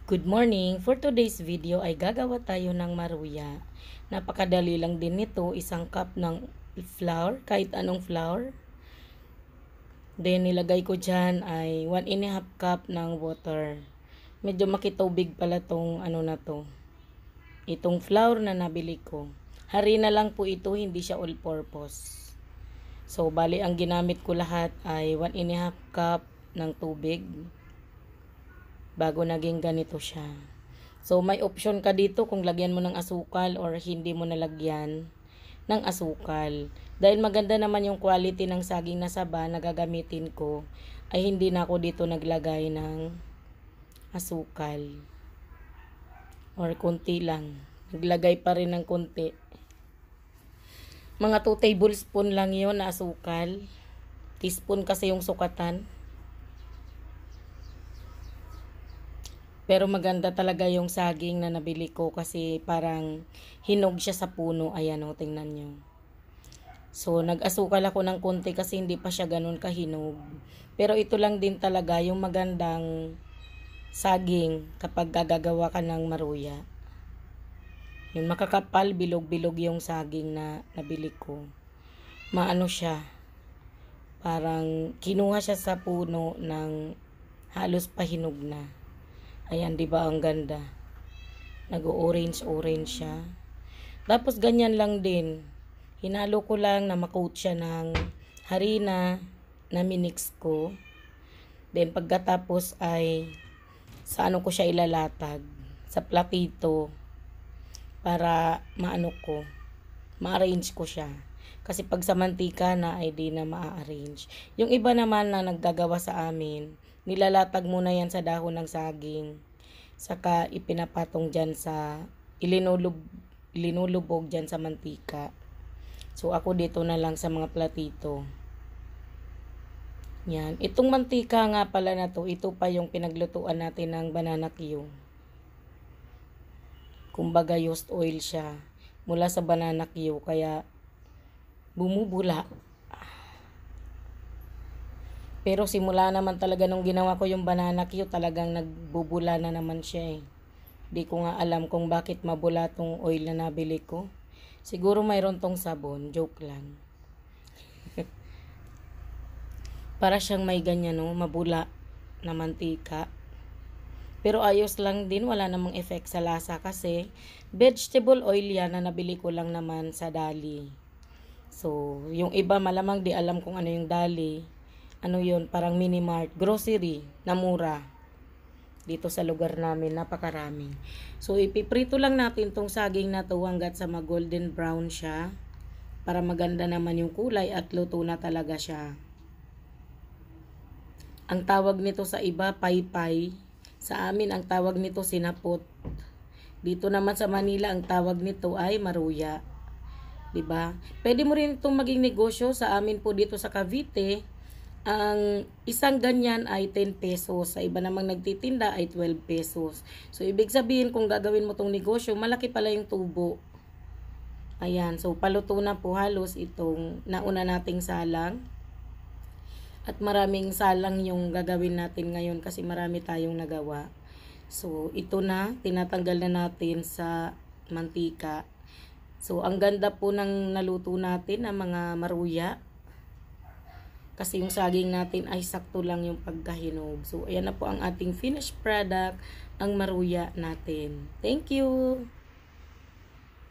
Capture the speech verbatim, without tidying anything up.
Good morning! For today's video ay gagawa tayo ng maruya. Napakadali lang din nito, isang cup ng flour, kahit anong flour. Then nilagay ko dyan ay one and a half cup ng water. Medyo makitubig pala tong ano na to. Itong flour na nabili ko. Harina lang po ito, hindi siya all purpose. So bali ang ginamit ko lahat ay one and a half cup ng tubig. Bago naging ganito siya. So, may option ka dito kung lagyan mo ng asukal or hindi mo nalagyan ng asukal. Dahil maganda naman yung quality ng saging na saba na gagamitin ko, ay hindi na ako dito naglagay ng asukal. Or konti lang. Naglagay pa rin ng konti. Mga two tablespoon lang yon na asukal. Teaspoon kasi yung sukatan. Pero maganda talaga yung saging na nabili ko kasi parang hinog siya sa puno. Ayan o, tingnan nyo. So, nag-asukal ako ng konti kasi hindi pa siya ganun kahinog. Pero ito lang din talaga yung magandang saging kapag gagagawa ka ng maruya. Yung makakapal, bilog-bilog yung saging na nabili ko. Maano siya. Parang kinuha siya sa puno ng halos pahinog na. Ayan, di ba ang ganda? Nag-orange-orange siya. Tapos ganyan lang din. Hinalo ko lang na makoat siya ng harina na minix ko. Then pagkatapos ay sa ano ko siya ilalatag? Sa platito para maano ko, ma-arrange ko siya. Kasi pag sa mantika na ay di na ma-arrange. Yung iba naman na naggagawa sa amin, nilalatag muna yan sa dahon ng saging. Saka ipinapatong dyan sa, ilinulub, ilinulubog dyan sa mantika. So ako dito na lang sa mga platito. Yan. Itong mantika nga pala na to, ito pa yung pinaglutuan natin ng banana Q. Kumbaga used oil siya. Mula sa banana Q, kaya bumubula. Pero simula naman talaga nung ginawa ko yung banana Q, talagang nagbubula na naman siya eh. Di ko nga alam kung bakit mabula tong oil na nabili ko. Siguro mayroon tong sabon, joke lang. Para siyang may ganyan no, mabula na mantika. Pero ayos lang din, wala namang effect sa lasa kasi vegetable oil yan na nabili ko lang naman sa Dali. So, yung iba malamang di alam kung ano yung Dali. Ano yun, parang mini mart, grocery na mura. Dito sa lugar namin, napakarami. So, ipiprito lang natin tong saging na to hanggat sa mag-golden brown siya. Para maganda naman yung kulay at luto na talaga siya. Ang tawag nito sa iba, paypay. Sa amin, ang tawag nito sinapot. Dito naman sa Manila, ang tawag nito ay maruya. Diba? Pwede mo rin itong maging negosyo. Sa amin po dito sa Cavite, ang isang ganyan ay ten pesos. Sa iba namang nagtitinda ay twelve pesos. So, ibig sabihin kung gagawin mo tong negosyo, malaki pala yung tubo. Ayan. So, paluto na po halos itong nauna nating salang. At maraming salang yung gagawin natin ngayon kasi marami tayong nagawa. So, ito na. Tinatanggal na natin sa mantika. So, ang ganda po ng naluto natin ng mga maruya. Kasi yung saging natin ay sakto lang yung pagkahinog. So, ayan na po ang ating finished product, ang maruya natin. Thank you!